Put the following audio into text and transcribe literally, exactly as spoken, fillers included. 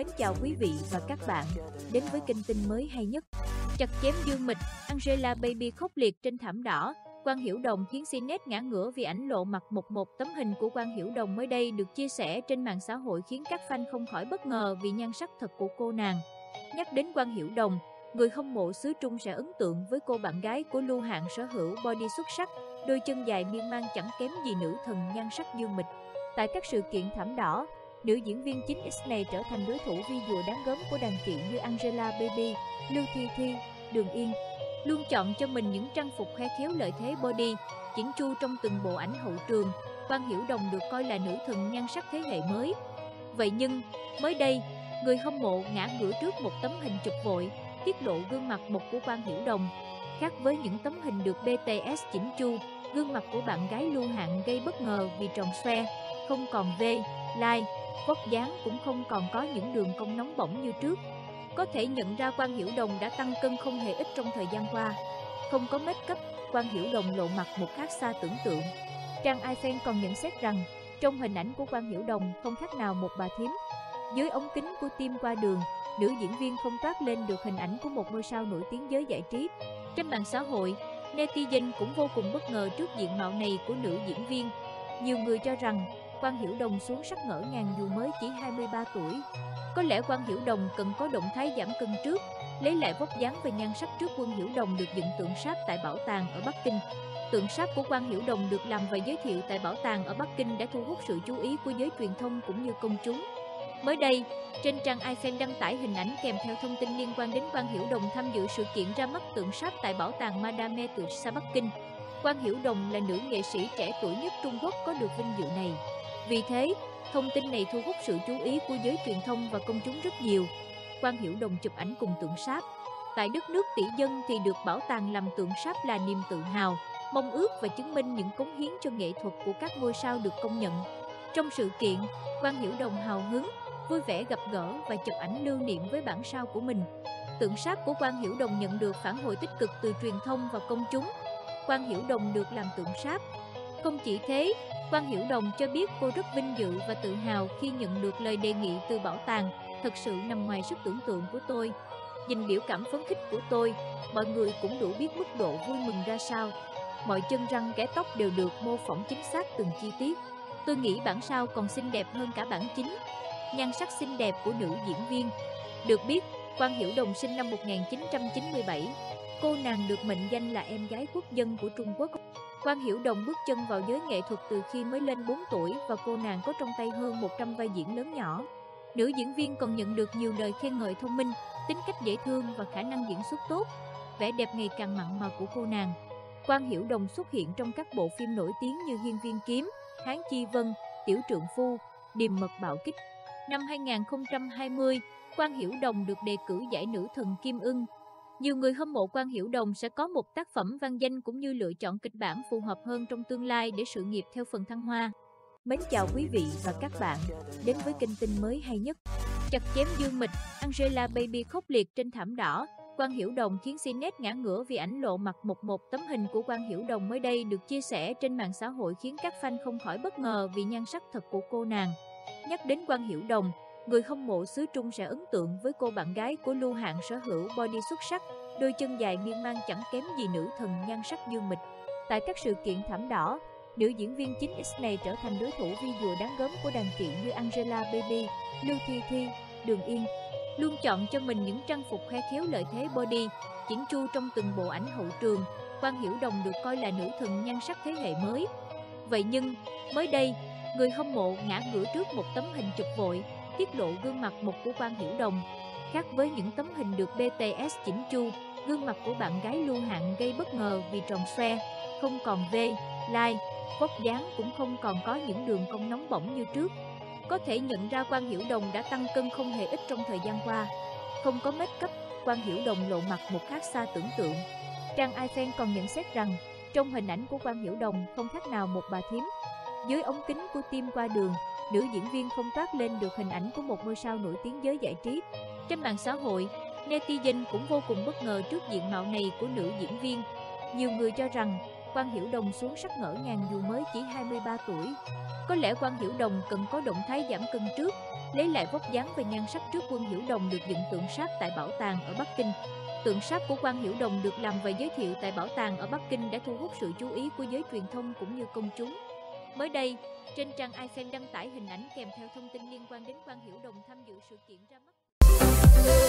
Mến chào quý vị và các bạn đến với kênh tin mới hay nhất. Chặt chém Dương Mịch, Angela Baby khốc liệt trên thảm đỏ. Quang Hiểu Đồng khiến Cnet ngã ngửa vì ảnh lộ mặt một một. Tấm hình của Quang Hiểu Đồng mới đây được chia sẻ trên mạng xã hội khiến các fan không khỏi bất ngờ vì nhan sắc thật của cô nàng. Nhắc đến Quang Hiểu Đồng, người hâm mộ xứ Trung sẽ ấn tượng với cô bạn gái của Lưu Hạng sở hữu body xuất sắc, đôi chân dài miên man chẳng kém gì nữ thần nhan sắc Dương Mịch. Tại các sự kiện thảm đỏ, nữ diễn viên chín X này trở thành đối thủ vi dùa đáng gớm của đàn chị như Angela Baby, Lưu Thi Thi, Đường Yên. Luôn chọn cho mình những trang phục khoe khéo lợi thế body, chỉnh chu trong từng bộ ảnh hậu trường, Quang Hiểu Đồng được coi là nữ thần nhan sắc thế hệ mới. Vậy nhưng, mới đây, người hâm mộ ngã ngửa trước một tấm hình chụp vội, tiết lộ gương mặt một của Quang Hiểu Đồng. Khác với những tấm hình được bê tê ét chỉnh chu, gương mặt của bạn gái Lưu Hạng gây bất ngờ vì tròn xoe, không còn V, line, vóc dáng cũng không còn có những đường cong nóng bỏng như trước. Có thể nhận ra Quang Hiểu Đồng đã tăng cân không hề ít trong thời gian qua. Không có make up, Quang Hiểu Đồng lộ mặt một khác xa tưởng tượng. Trang iFan còn nhận xét rằng, trong hình ảnh của Quang Hiểu Đồng không khác nào một bà thím. Dưới ống kính của team qua đường, nữ diễn viên không toát lên được hình ảnh của một ngôi sao nổi tiếng giới giải trí. Trên mạng xã hội, netizen cũng vô cùng bất ngờ trước diện mạo này của nữ diễn viên. Nhiều người cho rằng, Quang Hiểu Đồng xuống sắc ngỡ ngàng dù mới chỉ hai mươi ba tuổi. Có lẽ Quang Hiểu Đồng cần có động thái giảm cân trước, lấy lại vóc dáng và nhan sắc trước. Quang Hiểu Đồng được dựng tượng sáp tại bảo tàng ở Bắc Kinh. Tượng sáp của Quang Hiểu Đồng được làm và giới thiệu tại bảo tàng ở Bắc Kinh đã thu hút sự chú ý của giới truyền thông cũng như công chúng. Mới đây, trên trang iFan đăng tải hình ảnh kèm theo thông tin liên quan đến Quang Hiểu Đồng tham dự sự kiện ra mắt tượng sáp tại bảo tàng Madame Tussauds Bắc Kinh. Quang Hiểu Đồng là nữ nghệ sĩ trẻ tuổi nhất Trung Quốc có được vinh dự này. Vì thế, thông tin này thu hút sự chú ý của giới truyền thông và công chúng rất nhiều. Quang Hiểu Đồng chụp ảnh cùng tượng sáp. Tại đất nước tỷ dân thì được bảo tàng làm tượng sáp là niềm tự hào, mong ước và chứng minh những cống hiến cho nghệ thuật của các ngôi sao được công nhận. Trong sự kiện, Quang Hiểu Đồng hào hứng, vui vẻ gặp gỡ và chụp ảnh lưu niệm với bản sao của mình. Tượng sáp của Quang Hiểu Đồng nhận được phản hồi tích cực từ truyền thông và công chúng. Quang Hiểu Đồng được làm tượng sáp. Không chỉ thế, Quang Hiểu Đồng cho biết cô rất vinh dự và tự hào khi nhận được lời đề nghị từ bảo tàng, thật sự nằm ngoài sức tưởng tượng của tôi. Nhìn biểu cảm phấn khích của tôi, mọi người cũng đủ biết mức độ vui mừng ra sao. Mọi chân răng kẻ tóc đều được mô phỏng chính xác từng chi tiết. Tôi nghĩ bản sao còn xinh đẹp hơn cả bản chính. Nhan sắc xinh đẹp của nữ diễn viên. Được biết, Quang Hiểu Đồng sinh năm một nghìn chín trăm chín mươi bảy. Cô nàng được mệnh danh là em gái quốc dân của Trung Quốc. Quang Hiểu Đồng bước chân vào giới nghệ thuật từ khi mới lên bốn tuổi và cô nàng có trong tay hơn một trăm vai diễn lớn nhỏ. Nữ diễn viên còn nhận được nhiều lời khen ngợi thông minh, tính cách dễ thương và khả năng diễn xuất tốt. Vẻ đẹp ngày càng mặn mà của cô nàng. Quang Hiểu Đồng xuất hiện trong các bộ phim nổi tiếng như Hiên Viên Kiếm, Hán Chi Vân, Tiểu Trượng Phu, Điềm Mật Bạo Kích. Năm hai nghìn không trăm hai mươi, Quang Hiểu Đồng được đề cử giải nữ thần Kim Ưng. Nhiều người hâm mộ Quang Hiểu Đồng sẽ có một tác phẩm vang danh cũng như lựa chọn kịch bản phù hợp hơn trong tương lai để sự nghiệp theo phần thăng hoa. Mến chào quý vị và các bạn đến với kênh tin mới hay nhất. Chặt chém Dương Mịch, Angela Baby khốc liệt trên thảm đỏ. Quang Hiểu Đồng khiến Cnet ngã ngửa vì ảnh lộ mặt một một. Tấm hình của Quang Hiểu Đồng mới đây được chia sẻ trên mạng xã hội khiến các fan không khỏi bất ngờ vì nhan sắc thật của cô nàng. Nhắc đến Quang Hiểu Đồng, người hâm mộ xứ Trung sẽ ấn tượng với cô bạn gái của Lưu Hạng sở hữu body xuất sắc, đôi chân dài miên man chẳng kém gì nữ thần nhan sắc Dương Mịch. Tại các sự kiện thảm đỏ, nữ diễn viên chín X này trở thành đối thủ vi dùa đáng gớm của đàn chị như Angela Baby, Lưu Thi Thi, Đường Yên. Luôn chọn cho mình những trang phục khoe khéo lợi thế body, chỉnh chu trong từng bộ ảnh hậu trường, Quang Hiểu Đồng được coi là nữ thần nhan sắc thế hệ mới. Vậy nhưng, mới đây, người hâm mộ ngã ngửa trước một tấm hình chụp vội, tiết lộ gương mặt một của Quang Hiểu Đồng. Khác với những tấm hình được bê tê ét chỉnh chu, gương mặt của bạn gái Lưu Hạng gây bất ngờ vì tròn xoe, không còn V, line, vóc dáng cũng không còn có những đường cong nóng bỏng như trước. Có thể nhận ra Quang Hiểu Đồng đã tăng cân không hề ít trong thời gian qua. Không có make up, Quang Hiểu Đồng lộ mặt một khác xa tưởng tượng. Trang iFan còn nhận xét rằng, trong hình ảnh của Quang Hiểu Đồng không khác nào một bà thím. Dưới ống kính của team qua đường, nữ diễn viên không toát lên được hình ảnh của một ngôi sao nổi tiếng giới giải trí. Trên mạng xã hội, netizen cũng vô cùng bất ngờ trước diện mạo này của nữ diễn viên. Nhiều người cho rằng, Quang Hiểu Đồng xuống sắc ngỡ ngàng dù mới chỉ hai mươi ba tuổi. Có lẽ Quang Hiểu Đồng cần có động thái giảm cân trước, lấy lại vóc dáng và nhan sắc trước. Quang Hiểu Đồng được dựng tượng sáp tại bảo tàng ở Bắc Kinh. Tượng sáp của Quang Hiểu Đồng được làm và giới thiệu tại bảo tàng ở Bắc Kinh đã thu hút sự chú ý của giới truyền thông cũng như công chúng. Mới đây, trên trang iFan đăng tải hình ảnh kèm theo thông tin liên quan đến Quang Hiểu Đồng tham dự sự kiện ra mắt